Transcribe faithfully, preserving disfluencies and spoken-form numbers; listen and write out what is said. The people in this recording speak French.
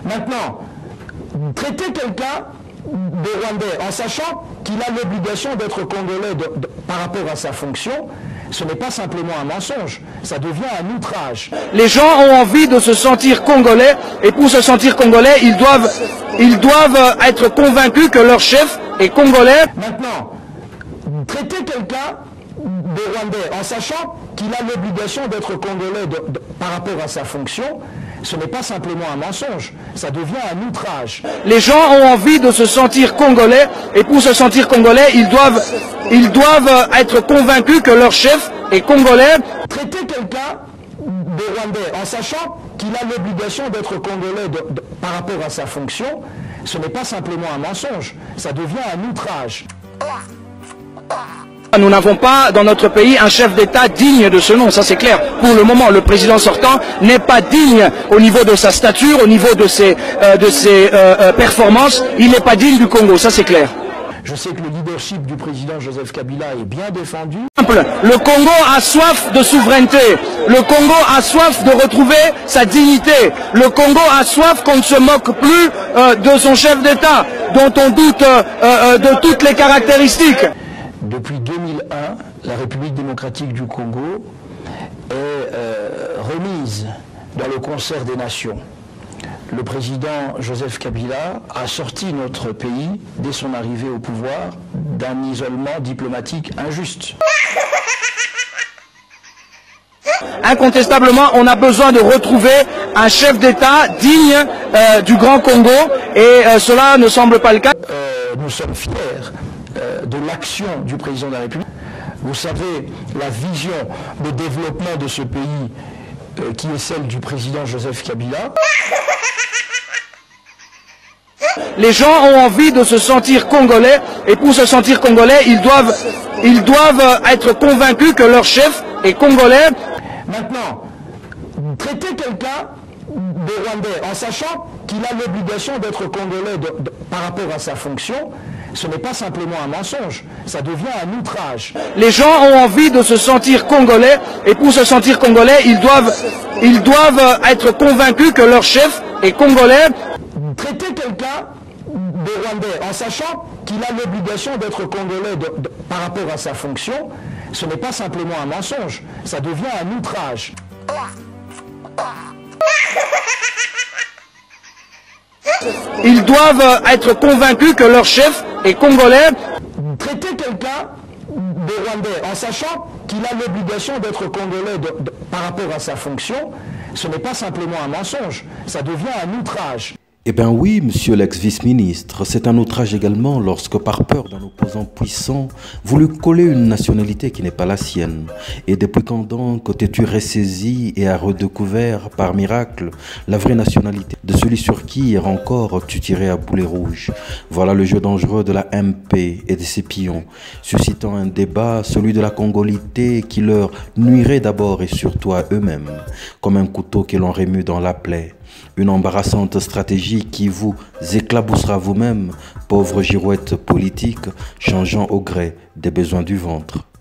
Maintenant, traiter quelqu'un de Rwandais en sachant qu'il a l'obligation d'être Congolais de, de, par rapport à sa fonction, ce n'est pas simplement un mensonge, ça devient un outrage. Les gens ont envie de se sentir congolais, et pour se sentir congolais, ils doivent, ils doivent être convaincus que leur chef est congolais. Maintenant, traiter quelqu'un de Rwandais en sachant qu'il a l'obligation d'être Congolais de, de, par rapport à sa fonction, ce n'est pas simplement un mensonge, ça devient un outrage. Les gens ont envie de se sentir congolais, et pour se sentir congolais, ils doivent, ils doivent être convaincus que leur chef est congolais. Traiter quelqu'un de Rwandais en sachant qu'il a l'obligation d'être Congolais de, de, par rapport à sa fonction, ce n'est pas simplement un mensonge, ça devient un outrage. Nous n'avons pas dans notre pays un chef d'État digne de ce nom, ça c'est clair. Pour le moment, le président sortant n'est pas digne au niveau de sa stature, au niveau de ses, euh, de ses euh, euh, performances, il n'est pas digne du Congo, ça c'est clair. Je sais que le leadership du président Joseph Kabila est bien défendu. Le Congo a soif de souveraineté, le Congo a soif de retrouver sa dignité, le Congo a soif qu'on ne se moque plus euh, de son chef d'État, dont on doute euh, euh, de toutes les caractéristiques. Depuis deux mille un, la République démocratique du Congo est euh, remise dans le concert des nations. Le président Joseph Kabila a sorti notre pays, dès son arrivée au pouvoir, d'un isolement diplomatique injuste. Incontestablement, on a besoin de retrouver un chef d'État digne euh, du Grand Congo, et euh, cela ne semble pas le cas. Euh, nous sommes fiers de l'action du président de la République. Vous savez, la vision de développement de ce pays euh, qui est celle du président Joseph Kabila. Les gens ont envie de se sentir congolais, et pour se sentir congolais, ils doivent, ils doivent être convaincus que leur chef est congolais. Maintenant, traiter quelqu'un de Rwandais en sachant qu'il a l'obligation d'être Congolais de, de, par rapport à sa fonction, ce n'est pas simplement un mensonge, ça devient un outrage. Les gens ont envie de se sentir congolais, et pour se sentir congolais, ils doivent, ils doivent être convaincus que leur chef est congolais. Traiter quelqu'un de Rwandais en sachant qu'il a l'obligation d'être Congolais de, de, par rapport à sa fonction, ce n'est pas simplement un mensonge, ça devient un outrage. Ils doivent être convaincus que leur chef est congolais. Traiter quelqu'un de Rwandais en sachant qu'il a l'obligation d'être Congolais de, de, par rapport à sa fonction, ce n'est pas simplement un mensonge, ça devient un outrage. Eh bien oui, monsieur l'ex-vice-ministre, c'est un outrage également lorsque, par peur d'un opposant puissant, vous lui collez une nationalité qui n'est pas la sienne. Et depuis quand donc t'es-tu ressaisi et a redécouvert, par miracle, la vraie nationalité de celui sur qui, hier encore, tu tirais à boulet rouge? Voilà le jeu dangereux de la M P et de ses pions, suscitant un débat, celui de la congolité, qui leur nuirait d'abord et surtout à eux-mêmes, comme un couteau que l'on remue dans la plaie. Une embarrassante stratégie qui vous éclaboussera vous-même, pauvre girouette politique, changeant au gré des besoins du ventre.